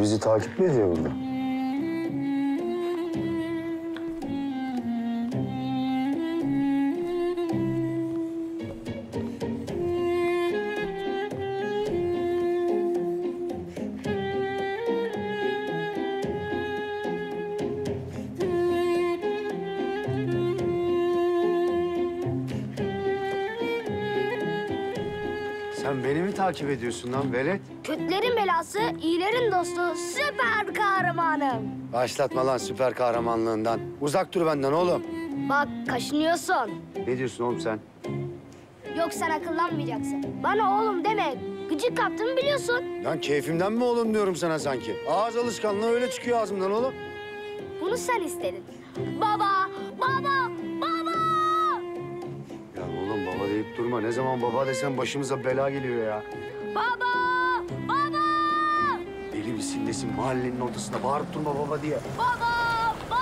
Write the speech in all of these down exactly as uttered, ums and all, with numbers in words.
bizi takip mi ediyor burada? Sen beni mi takip ediyorsun lan velet? Kötülerin belası, iyilerin dostu, süper kahramanım. Başlatma lan süper kahramanlığından. Uzak dur benden oğlum. Bak kaşınıyorsun. Ne diyorsun oğlum sen? Yok sen akıllanmayacaksın. Bana oğlum deme. Gıcık kaptığımı biliyorsun. Lan keyfimden mi oğlum diyorum sana sanki? Ağız alışkanlığı öyle çıkıyor ağzımdan oğlum. Bunu sen istedin. Baba, baba, baba! Ya oğlum baba deyip durma. Ne zaman baba desem başımıza bela geliyor ya. Baba, baba! Deli misin nesin mahallenin ortasında bağırıp durma baba diye. Baba, baba!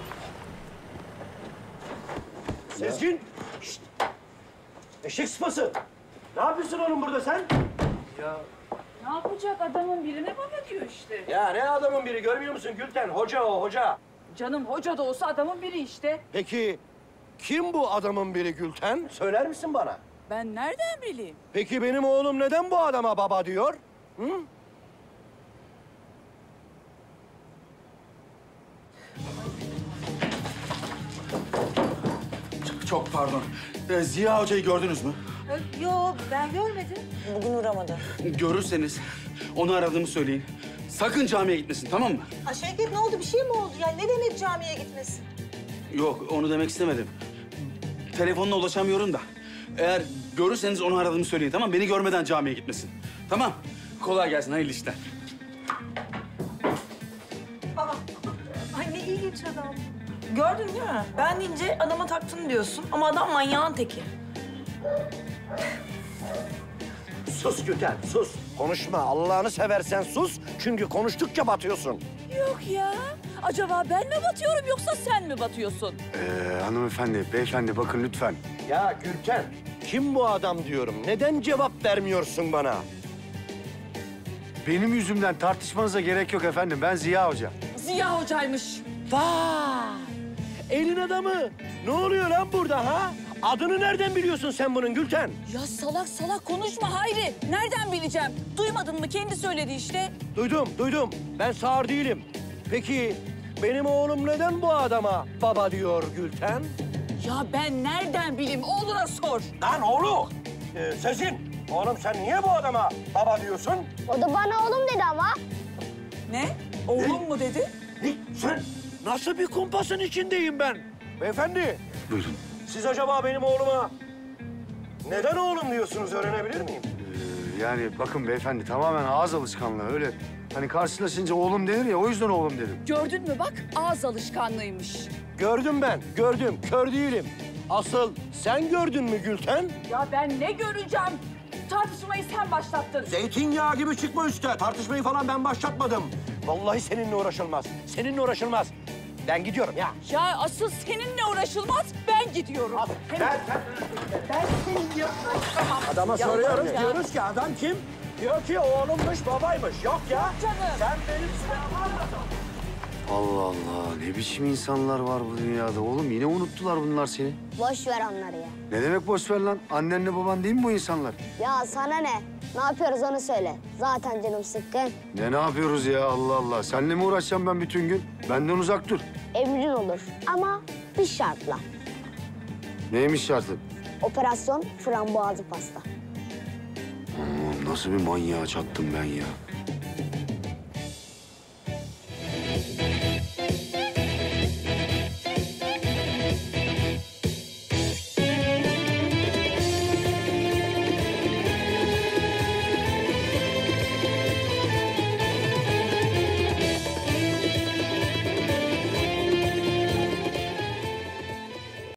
Sezgin! Şişt! Eşek sıpası! Ne yapıyorsun oğlum burada sen? Ne yapacak adamın birine baba diyor işte. Ya ne adamın biri görmüyor musun Gülten? Hoca o hoca. Canım hoca da olsa adamın biri işte. Peki kim bu adamın biri Gülten? Söyler misin bana? Ben nereden bileyim? Peki benim oğlum neden bu adama baba diyor? Hı? Çok pardon. Ee, Ziya Hoca'yı gördünüz mü? Yok ben görmedim. Bugün uğramadı. Görürseniz onu aradığımı söyleyin. Sakın camiye gitmesin, tamam mı? Ha Şevket ne oldu? Bir şey mi oldu? Yani ne demek camiye gitmesin? Yok, onu demek istemedim. Telefonuna ulaşamıyorum da. Eğer görürseniz onu aradığımı söyleyin, tamam mı? Beni görmeden camiye gitmesin. Tamam. Kolay gelsin, hayırlı işler. Aa, ay ne ilginç adam. Gördün değil mi? Ben deyince adama taktın diyorsun ama adam manyağın teki. Sus Gülten sus. Konuşma Allah'ını seversen sus. Çünkü konuştukça batıyorsun. Yok ya. Acaba ben mi batıyorum yoksa sen mi batıyorsun? Ee, hanımefendi, beyefendi bakın lütfen. Ya Gülten kim bu adam diyorum. Neden cevap vermiyorsun bana? Benim yüzümden tartışmanıza gerek yok efendim. Ben Ziya Hoca. Ziya hocaymış. Vay! Elin adamı. Ne oluyor lan burada ha? Adını nereden biliyorsun sen bunun Gülten? Ya salak salak konuşma Hayri. Nereden bileceğim? Duymadın mı? Kendi söyledi işte. Duydum, duydum. Ben sağır değilim. Peki benim oğlum neden bu adama baba diyor Gülten? Ya ben nereden bileyim? Oğluna sor. Lan oğlum! Ee, Sezin, oğlum sen niye bu adama baba diyorsun? O da bana oğlum dedi ama. Ne? Oğlum mu dedi? Ne? Sen nasıl bir kumpasın içindeyim ben? Beyefendi, Buyurun. siz acaba benim oğluma neden oğlum diyorsunuz öğrenebilir miyim? Ee, yani bakın beyefendi tamamen ağız alışkanlığı öyle. Hani karşılaşınca oğlum denir ya o yüzden oğlum dedim. Gördün mü bak ağız alışkanlığıymış. Gördüm ben, gördüm. Kör değilim. Asıl sen gördün mü Gülten? Ya ben ne göreceğim? Tartışmayı sen başlattın. Zeytinyağı gibi çıkma üste. Tartışmayı falan ben başlatmadım. Vallahi seninle uğraşılmaz. Seninle uğraşılmaz. Ben gidiyorum ya. Ya asıl seninle uğraşılmaz, ben gidiyorum. Ben, ben, ben senin ya. Adama soruyoruz, ya. diyoruz ki adam kim? Diyor ki oğlummuş, babaymış. Yok ya. Canım. Sen benim silahımı Allah Allah ne biçim insanlar var bu dünyada oğlum yine unuttular bunlar seni. Boş ver onları ya. Ne demek boş ver lan? Annenle baban değil mi bu insanlar? Ya sana ne? Ne yapıyoruz onu söyle. Zaten canım sıkkın. Ne ne yapıyoruz ya Allah Allah. Seninle mi uğraşacağım ben bütün gün? Benden uzak dur. Emrin olur ama bir şartla. Neymiş şartı? Operasyon frambuazlı pasta. Aman nasıl bir manyağa çattım ben ya.